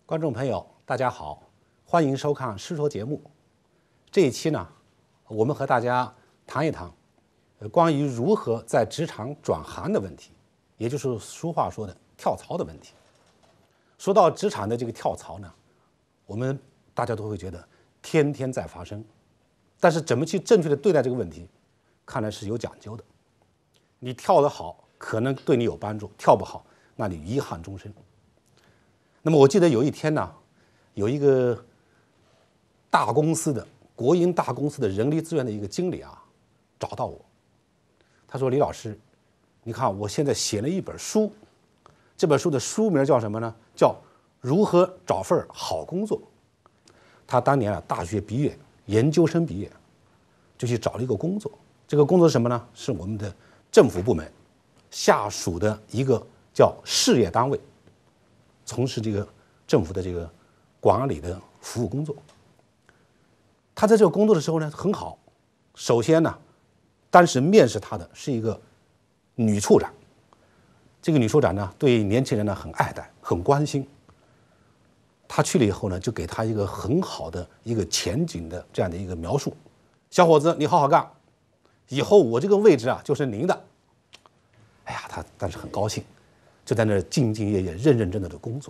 观众朋友，大家好，欢迎收看《师说》节目。这一期呢，我们和大家谈一谈关于如何在职场转行的问题，也就是俗话说的跳槽的问题。说到职场的这个跳槽呢，我们大家都会觉得天天在发生，但是怎么去正确的对待这个问题，看来是有讲究的。你跳得好，可能对你有帮助；跳不好，那你遗憾终身。那么我记得有一天呢，有一个大公司的国营大公司的人力资源的一个经理啊，找到我，他说：“李老师，你看我现在写了一本书，这本书的书名叫什么呢？叫《如何找份好工作》。”他当年啊大学毕业，研究生毕业，就去找了一个工作。这个工作是什么呢？是我们的政府部门下属的一个叫事业单位。从事这个政府的这个管理的服务工作。他在这个工作的时候呢很好，首先呢，当时面试他的是一个女处长，这个女处长呢对年轻人呢很爱戴，很关心。他去了以后呢，就给他一个很好的一个前景的这样的一个描述：小伙子，你好好干，以后我这个位置啊就是您的。哎呀，他当时很高兴。就在那儿兢兢业业、认认真真的工作。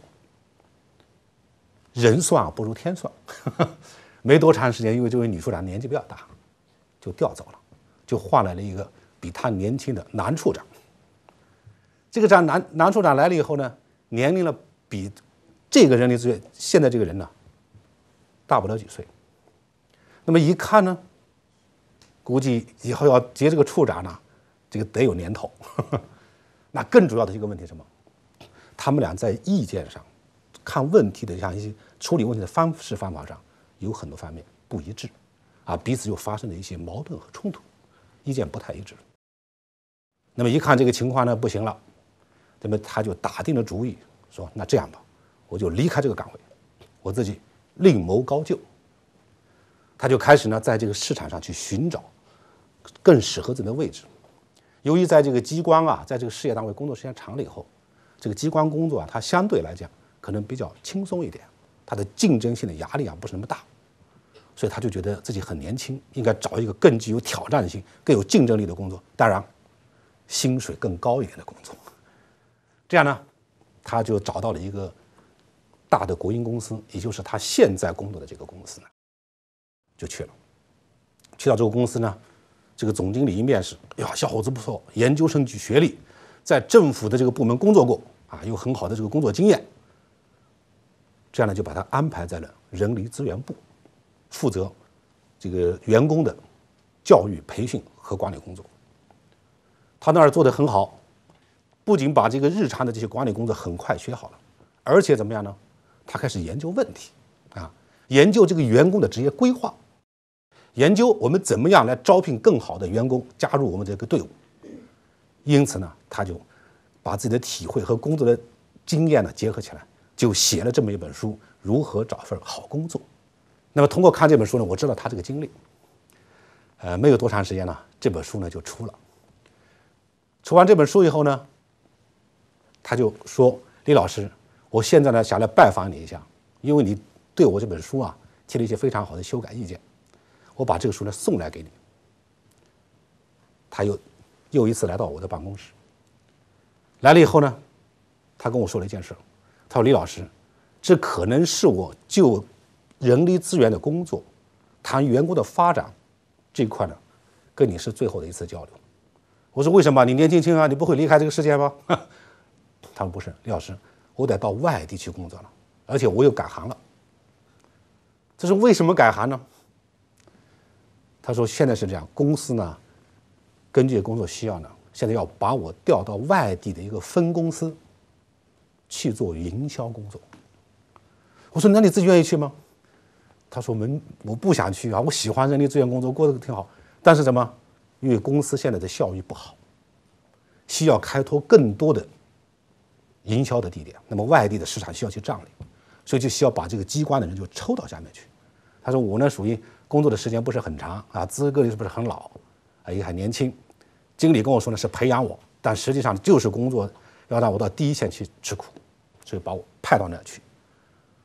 人算不如天算，没多长时间，因为这位女处长年纪比较大，就调走了，就换来了一个比她年轻的男处长。这个男处长来了以后呢，年龄呢比这个人力资源现在这个人呢大不了几岁。那么一看呢，估计以后要接这个处长呢，这个得有年头。那更主要的一个问题是什么？他们俩在意见上、看问题的像一些处理问题的方式方法上，有很多方面不一致，啊，彼此又发生了一些矛盾和冲突，意见不太一致。那么一看这个情况呢不行了，那么他就打定了主意，说那这样吧，我就离开这个岗位，我自己另谋高就。他就开始呢在这个市场上去寻找更适合自己的位置。由于在这个机关啊，在这个事业单位工作时间长了以后，这个机关工作啊，它相对来讲可能比较轻松一点，它的竞争性的压力啊不是那么大，所以他就觉得自己很年轻，应该找一个更具有挑战性、更有竞争力的工作，当然，薪水更高一点的工作。这样呢，他就找到了一个大的国营公司，也就是他现在工作的这个公司呢，就去了。去到这个公司呢。这个总经理一面试，呀，小伙子不错，研究生学历，在政府的这个部门工作过啊，有很好的这个工作经验。这样呢，就把他安排在了人力资源部，负责这个员工的教育培训和管理工作。他那儿做得很好，不仅把这个日常的这些管理工作很快学好了，而且怎么样呢？他开始研究问题啊，研究这个员工的职业规划。研究我们怎么样来招聘更好的员工加入我们这个队伍。因此呢，他就把自己的体会和工作的经验呢结合起来，就写了这么一本书《如何找份好工作》。那么通过看这本书呢，我知道他这个经历。没有多长时间呢，这本书呢就出了。出完这本书以后呢，他就说：“李老师，我现在呢想来拜访你一下，因为你对我这本书啊提了一些非常好的修改意见。我把这个书呢送来给你。”他又一次来到我的办公室。来了以后呢，他跟我说了一件事，他说：“李老师，这可能是我就人力资源的工作，谈员工的发展这一块呢，跟你是最后的一次交流。”我说：“为什么？你年轻轻啊，你不会离开这个世界吗？”他说：“不是，李老师，我得到外地去工作了，而且我又改行了。”这是为什么改行呢？他说：“现在是这样，公司呢，根据工作需要呢，现在要把我调到外地的一个分公司去做营销工作。”我说：“那你自己愿意去吗？”他说：“我不想去啊，我喜欢人力资源工作，过得挺好。但是什么？因为公司现在的效益不好，需要开拓更多的营销的地点，那么外地的市场需要去占领，所以就需要把这个机关的人就抽到下面去。”他说：“我呢属于工作的时间不是很长啊，资格也不是很老，也很年轻。经理跟我说呢是培养我，但实际上就是工作要让我到第一线去吃苦，所以把我派到那儿去。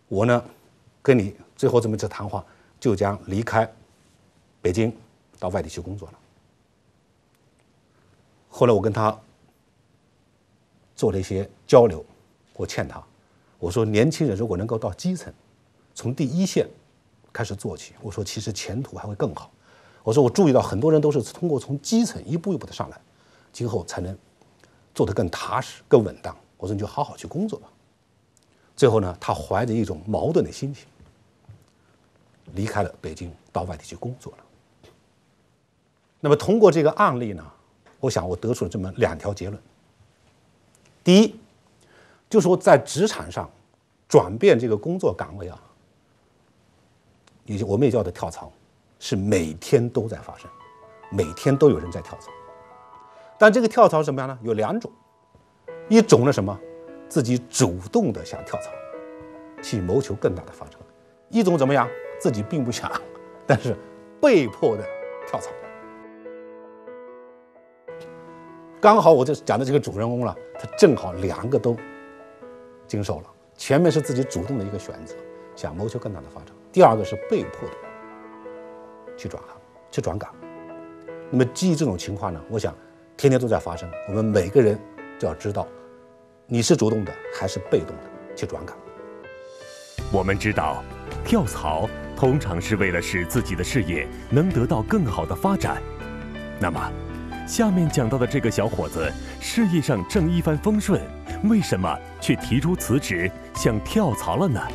我呢跟你最后这么一次谈话，就将离开北京到外地去工作了。后来我跟他做了一些交流，我劝他，我说年轻人如果能够到基层，从第一线开始做起，我说其实前途还会更好。我说我注意到很多人都是通过从基层一步一步的上来，今后才能做得更踏实、更稳当。我说你就好好去工作吧。最后呢，他怀着一种矛盾的心情，离开了北京，到外地去工作了。那么通过这个案例呢，我想我得出了这么2条结论。第一，就是说在职场上转变这个工作岗位啊，我们也叫的跳槽，是每天都在发生，每天都有人在跳槽。但这个跳槽什么样呢？有2种，一种呢什么，自己主动的想跳槽，去谋求更大的发展；一种怎么样，自己并不想，但是被迫的跳槽。刚好我这讲的这个主人公了，他正好2个都经受了。前面是自己主动的一个选择，想谋求更大的发展；第2个是被迫的去转行、去转岗。那么基于这种情况呢，我想天天都在发生，我们每个人就要知道，你是主动的还是被动的去转岗。 我们知道，跳槽通常是为了使自己的事业能得到更好的发展。那么下面讲到的这个小伙子，事业上正一帆风顺，为什么却提出辞职，想跳槽了呢？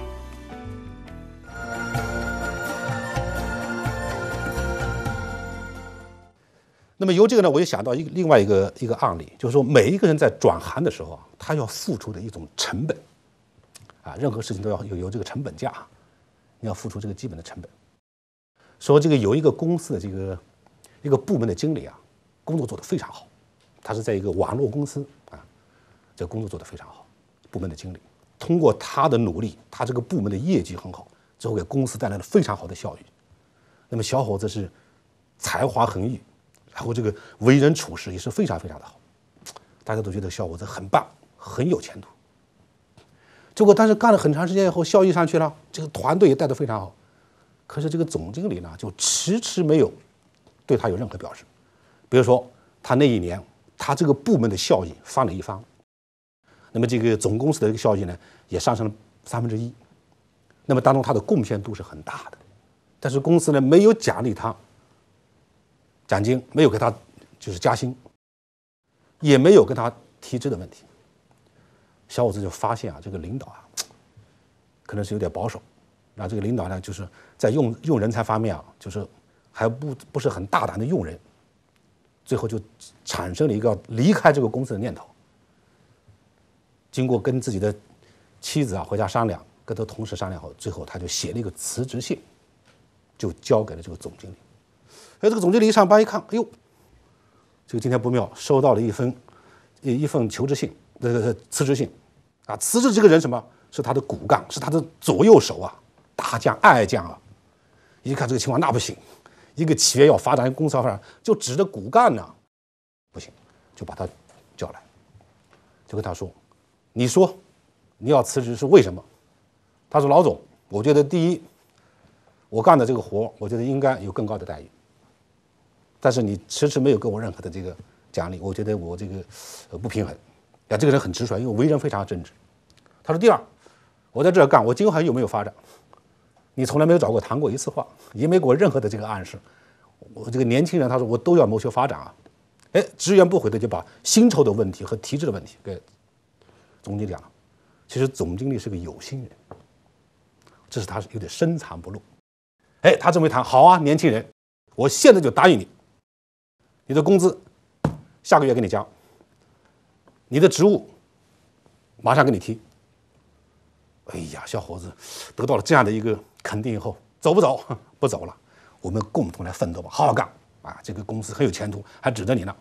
那么由这个呢，我就想到另外一个案例，就是说每一个人在转行的时候啊，他要付出的一种成本，啊，任何事情都要有这个成本价，你要付出这个基本的成本。说这个有一个公司的一个部门的经理啊，工作做得非常好，他是在一个网络公司啊，这个工作做得非常好，部门的经理通过他的努力，他这个部门的业绩很好，最后给公司带来了非常好的效益。那么小伙子是才华横溢，然后这个为人处事也是非常非常的好，大家都觉得小伙子很棒，很有前途。结果但是干了很长时间以后，效益上去了，这个团队也带得非常好，可是这个总经理呢，就迟迟没有对他有任何表示。比如说他那一年，他这个部门的效益翻了一番，那么这个总公司的一个效益呢，也上升了1/3，那么当中他的贡献度是很大的，但是公司呢没有奖励他奖金，没有给他就是加薪，也没有跟他提职的问题。小伙子就发现啊，这个领导啊，可能是有点保守，那这个领导呢，就是在用人才方面啊，就是还不是很大胆的用人，最后就产生了一个离开这个公司的念头。经过跟自己的妻子啊回家商量，跟他同事商量后，最后他就写了一个辞职信，就交给了这个总经理。这个总经理一上班一看，哎呦，这个今天不妙，收到了一份求职信，辞职信啊，辞职这个人什么？是他的骨干，是他的左右手啊，大将爱将啊。一看这个情况，那不行，一个企业要发展，公司要发展，就指着骨干呢，不行，就把他叫来，就跟他说：“你说你要辞职是为什么？”他说：“老总，我觉得第一，我干的这个活，我觉得应该有更高的待遇，但是你迟迟没有给我任何的这个奖励，我觉得我这个不平衡。”呀，这个人很直率，因为为人非常正直。他说：“第二，我在这儿干，我今后还有没有发展？你从来没有找过谈过一次话，也没给我任何的这个暗示。我这个年轻人，他说我都要谋求发展啊。”哎，直言不讳的就把薪酬的问题和提质的问题给总经理讲了。其实总经理是个有心人，这是他有点深藏不露。哎，他这么一谈，好啊，年轻人，我现在就答应你，你的工资下个月给你加。你的职务马上给你提。哎呀，小伙子得到了这样的一个肯定以后，走不走？不走了，我们共同来奋斗吧，好好干啊！这个公司很有前途，还指着你呢。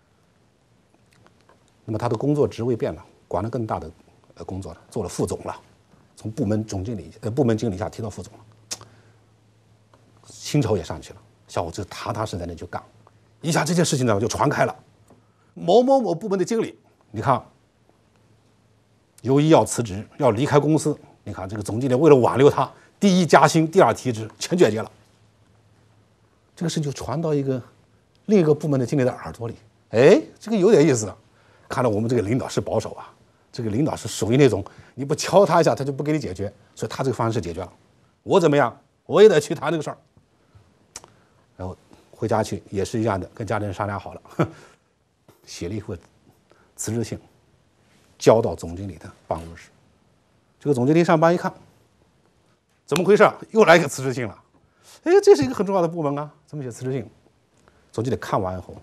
那么他的工作职位变了，管了更大的工作了，做了副总了，从部门经理下提到副总了，薪酬也上去了。小伙子踏踏实实在那就干，一下这件事情呢就传开了。某某某部门的经理，你看，由于要辞职，要离开公司， 你看这个总经理为了挽留他，第一加薪，第二提职，全决绝了。这个事就传到另一个部门的经理的耳朵里，哎，这个有点意思了。看来我们这个领导是保守啊，这个领导是属于那种你不敲他一下，他就不给你解决，所以他这个方式解决了。我怎么样，我也得去谈这个事儿。然后回家去也是一样的，跟家里人商量好了，写了一份辞职信，交到总经理的办公室。这个总经理上班一看，怎么回事？又来一个辞职信了。哎，这是一个很重要的部门啊，怎么写辞职信？总经理看完以后，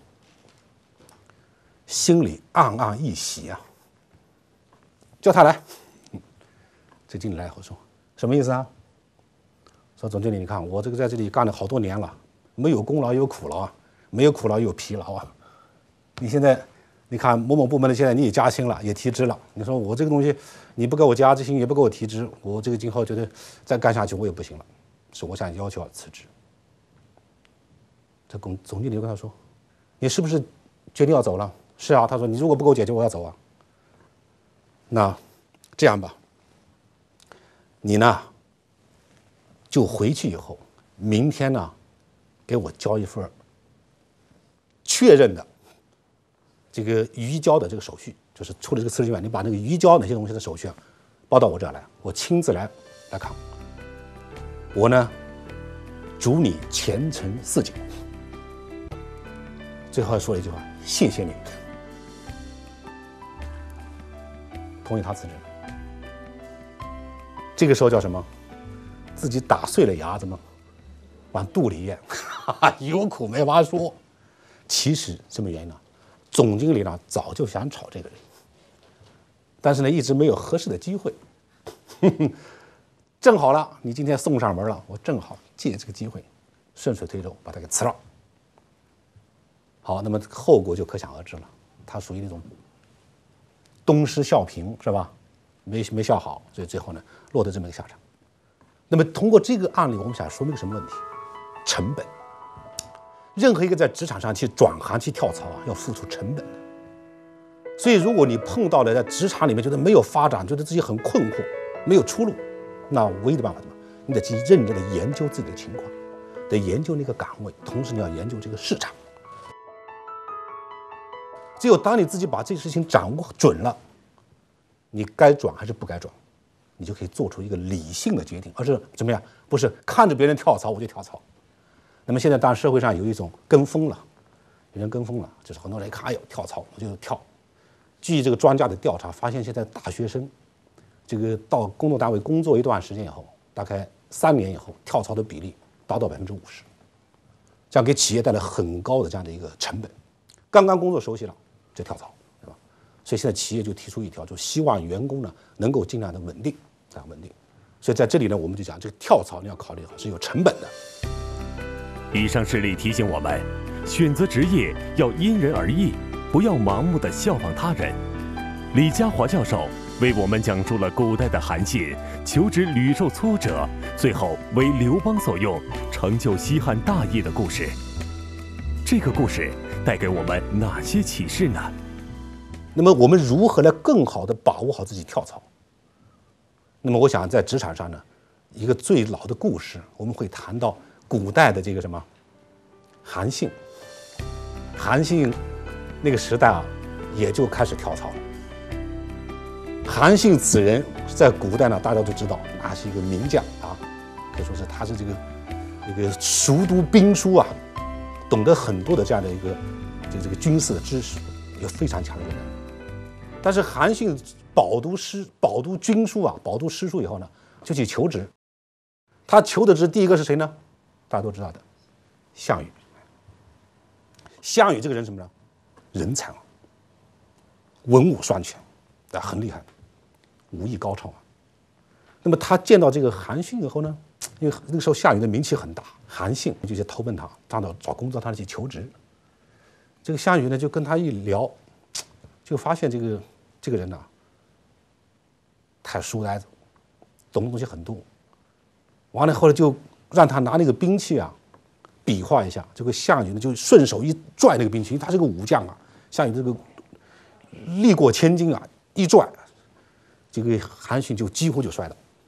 心里暗暗一喜啊，叫他来。这经理来以后说，什么意思啊？说总经理，你看我这个在这里干了好多年了，没有功劳也有苦劳啊，没有苦劳也有疲劳啊。你现在，你看某某部门的现在你也加薪了，也提职了，你说我这个东西你不给我加薪，也不给我提职，我这个今后觉得再干下去我也不行了，是我想要求要辞职。这总经理就跟他说，你是不是决定要走了？是啊，他说你如果不给我解决，我要走啊。那这样吧，你呢就回去以后，明天呢给我交一份确认的这个移交的这个手续，就是除了这个辞职以外，你把那个移交哪些东西的手续报到我这儿来，我亲自来看。我呢主你前程似锦。最后说了一句话，谢谢你。同意他辞职。这个时候叫什么？自己打碎了牙，怎么往肚里咽？有苦没法说。其实什么原因呢？总经理呢早就想炒这个人，但是呢一直没有合适的机会。正好了，你今天送上门了，我正好借这个机会，顺水推舟把他给辞了。好，那么后果就可想而知了。他属于那种东施效颦，是吧？没效好，所以最后呢落得这么一个下场。那么通过这个案例，我们想说明个什么问题？成本。任何一个在职场上去转行去跳槽啊，要付出成本的。所以如果你碰到了在职场里面觉得没有发展，觉得自己很困惑，没有出路，那唯一的办法什么？你得去认真的研究自己的情况，得研究那个岗位，同时你要研究这个市场。只有当你自己把这事情掌握准了，你该转还是不该转，你就可以做出一个理性的决定，而是怎么样？不是看着别人跳槽我就跳槽。那么现在当然社会上有一种跟风了，有人跟风了，就是很多人一看，哎呦跳槽我就跳。据这个专家的调查发现，现在大学生这个到工作单位工作一段时间以后，大概3年以后，跳槽的比例达到50%，这样给企业带来很高的这样的一个成本。刚刚工作熟悉了就跳槽，是吧？所以现在企业就提出一条，就希望员工呢能够尽量的稳定，这样稳定。所以在这里呢，我们就讲这个跳槽你要考虑好是有成本的。 以上事例提醒我们，选择职业要因人而异，不要盲目的效仿他人。李家华教授为我们讲述了古代的韩信求职屡受挫折，最后为刘邦所用，成就西汉大业的故事。这个故事带给我们哪些启示呢？ 那么我们如何来更好的把握好自己跳槽？那么我想在职场上呢，一个最老的故事，我们会谈到古代的这个什么韩信。韩信那个时代啊，也就开始跳槽了。韩信此人在古代呢，大家都知道，那是一个名将啊，可以说是他是这个熟读兵书啊，懂得很多的这样的一个这个军事的知识，有非常强的人。但是韩信饱读军书啊，饱读诗书以后呢，就去求职。他求的职第一个是谁呢？大家都知道的，项羽。项羽这个人什么呢？人才啊，文武双全，啊，很厉害，武艺高超啊。那么他见到这个韩信以后呢，因为那个时候项羽的名气很大，韩信就去投奔他，让他找工作，他去求职。这个项羽呢就跟他一聊，就发现这个人呐，太书呆子，懂的东西很多。完了后来就让他拿那个兵器啊，比划一下。这个项羽呢就顺手一拽那个兵器，因为他是个武将啊，项羽这个力过千斤啊，一拽，这个韩信就几乎就摔倒。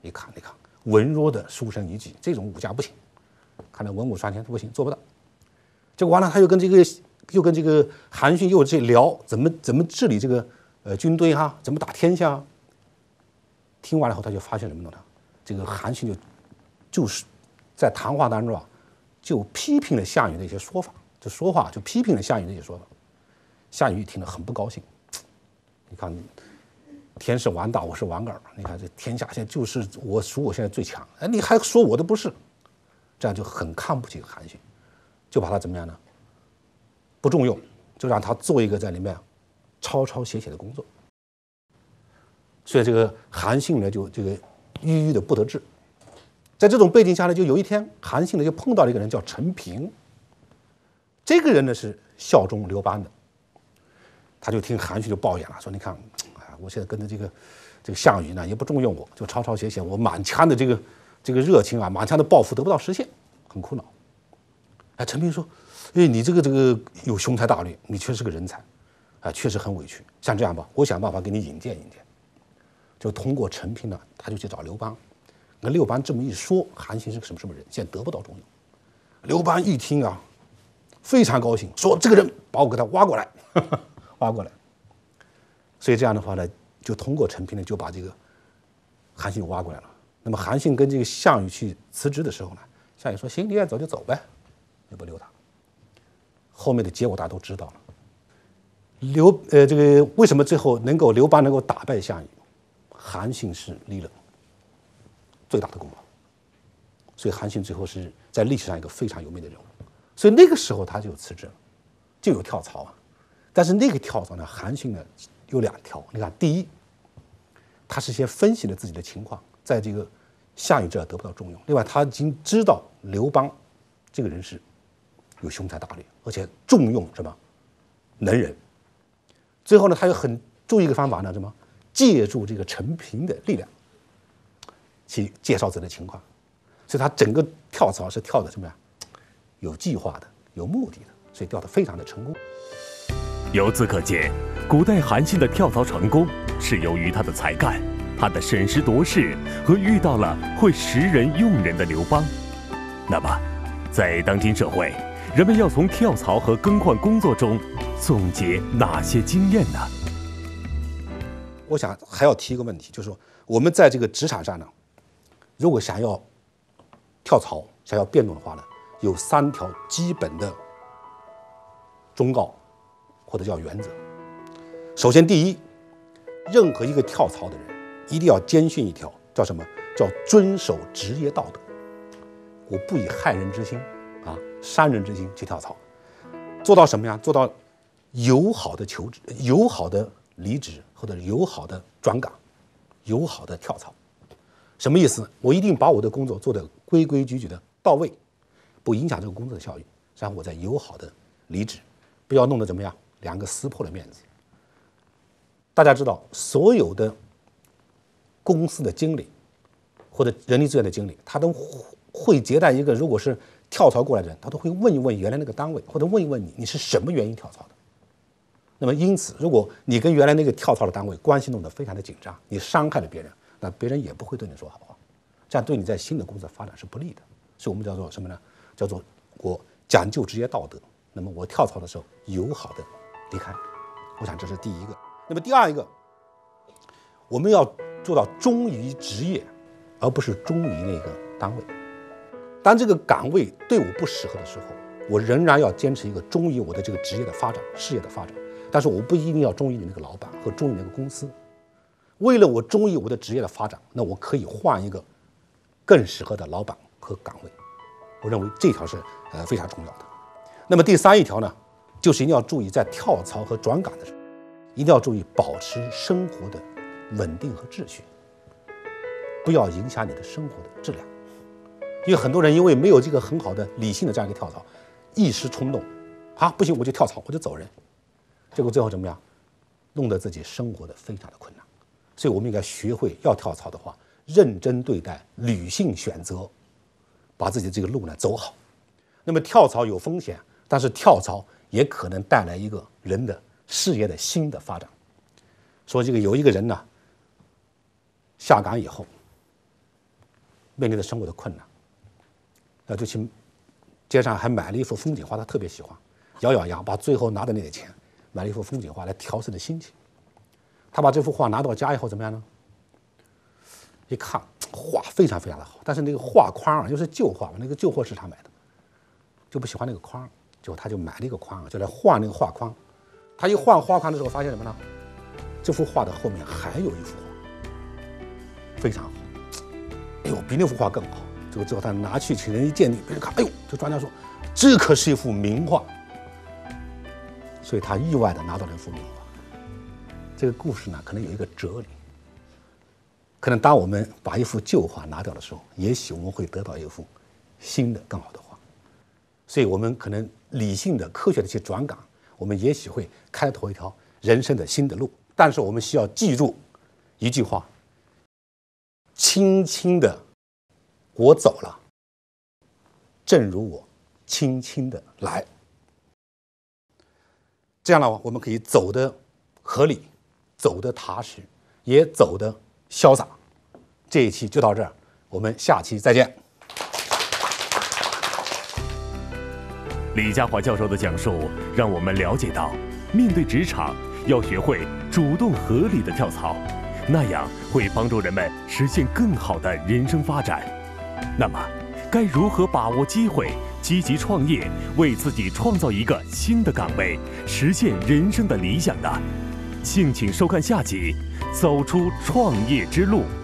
一看，文弱的书生一句，这种武家不行，看来文武双全不行，做不到。结果完了，他又跟这个韩信又聊怎么治理这个军队啊，怎么打天下啊。听完了后，他就发现什么呢？这个韩信就是在谈话当中啊，就批评了项羽的一些说法，就批评了项羽的一些说法。项羽一听了很不高兴，你看，天是王大，我是王二，你看这天下现在就是我现在最强，哎，你还说我的不是，这样就很看不起韩信，就把他怎么样呢？不重用，就让他做一个在里面抄写的工作。所以这个韩信呢，就郁郁的不得志。在这种背景下呢，就有一天，韩信呢就碰到了一个人叫陈平。这个人呢是效忠刘邦的，他就听韩信就抱怨了，说：“你看，我现在跟着这个项羽呢，也不重用我，就抄写，我满腔的这个热情啊，满腔的抱负得不到实现，很苦恼。”哎，陈平说：“哎，你这个有雄才大略，你确实是个人才，啊，确实很委屈。像这样吧，我想办法给你引荐。”就通过陈平呢，他就去找刘邦。那刘邦这么一说，韩信是个什么人，现在得不到重用。刘邦一听啊，非常高兴，说：“这个人把我给他挖过来，挖过来。”所以这样的话呢，就通过陈平呢，就把这个韩信挖过来了。那么韩信跟这个项羽去辞职的时候呢，项羽说：“行，你愿意走就走呗，也不留他。”后面的结果大家都知道了。这个为什么最后刘邦能够打败项羽？韩信是立了最大的功劳，所以韩信最后是在历史上一个非常有名的人物。所以那个时候他就辞职了，就有跳槽啊。但是那个跳槽呢，韩信呢有2条。你看，第一，他是先分析了自己的情况，在这个项羽这儿得不到重用。另外，他已经知道刘邦这个人是有雄才大略，而且重用什么能人。最后呢，他又很注意一个方法呢，什么？借助这个陈平的力量去介绍自己的情况，所以他整个跳槽是跳的什么呀？有计划的，有目的的，所以跳得非常的成功。 由此可见，古代韩信的跳槽成功是由于他的才干，他的审时度势和遇到了会识人用人的刘邦。那么，在当今社会，人们要从跳槽和更换工作中总结哪些经验呢？ 我想还要提一个问题，就是说我们在这个职场上呢，如果想要跳槽、想要变动的话呢，有3条基本的忠告或者叫原则。首先，第一，任何一个跳槽的人一定要坚信一条叫什么？叫遵守职业道德。我不以害人之心啊、伤人之心去跳槽，做到什么呀？做到友好的求职、友好的离职或者友好的转岗、友好的跳槽。什么意思？我一定把我的工作做得规规矩矩的到位，不影响这个工作的效率，然后我再友好的离职，不要弄得怎么样，2个撕破了面子。大家知道，所有的公司的经理或者人力资源的经理，他都会接待一个如果是跳槽过来的人，他都会问一问原来那个单位，或者问一问你是什么原因跳槽的。那么因此，如果你跟原来那个跳槽的单位关系弄得非常的紧张，你伤害了别人，那别人也不会对你说好话，这样对你在新的公司发展是不利的。所以我们叫做什么呢？叫做我讲究职业道德。那么我跳槽的时候友好的离开，我想这是第一个。那么第二一个，我们要做到忠于职业，而不是忠于那个单位。当这个岗位对我不适合的时候，我仍然要坚持一个忠于我的这个职业的发展、事业的发展。但是我不一定要忠于你那个老板和忠于那个公司。为了我忠于我的职业的发展，那我可以换一个更适合的老板和岗位。我认为这条是非常重要的。那么第3一条呢，就是一定要注意在跳槽和转岗的时候，一定要注意保持生活的稳定和秩序，不要影响你的生活的质量。因为很多人因为没有这个很好的理性的这样一个跳槽，一时冲动，不行我就跳槽，我就走人，结果最后怎么样，弄得自己生活的非常的困难。所以我们应该学会要跳槽的话，认真对待，理性选择，把自己的这个路呢走好。那么跳槽有风险，但是跳槽也可能带来一个人的事业的新的发展。说这个有一个人呢，下岗以后面临着生活的困难，那就去街上还买了一幅风景画，他特别喜欢，咬咬牙把最后拿的那点钱买了一幅风景画来调试的心情。他把这幅画拿到家以后怎么样呢？一看画非常非常的好，但是那个画框啊，又是旧画嘛，那个旧货市场买的，就不喜欢那个框，结果他就买了一个框，就来换那个画框。他一换画框的时候，发现什么呢？这幅画的后面还有一幅画，非常好，哎呦，比那幅画更好。这个之后他拿去请人一鉴定，别人看，哎呦，这专家说这可是一幅名画，所以他意外的拿到了一幅名画。这个故事呢，可能有一个哲理，可能当我们把一幅旧画拿掉的时候，也许我们会得到一幅新的更好的画。所以我们可能理性的、科学的去转岗，我们也许会开拓一条人生的新的路。但是我们需要记住一句话：轻轻的我走了，正如我轻轻的来。这样呢，我们可以走得合理，走得踏实，也走得潇洒。这一期就到这儿，我们下期再见。 李家华教授的讲述让我们了解到，面对职场要学会主动合理的跳槽，那样会帮助人们实现更好的人生发展。那么，该如何把握机会，积极创业，为自己创造一个新的岗位，实现人生的理想呢？敬请收看下集《走出创业之路》。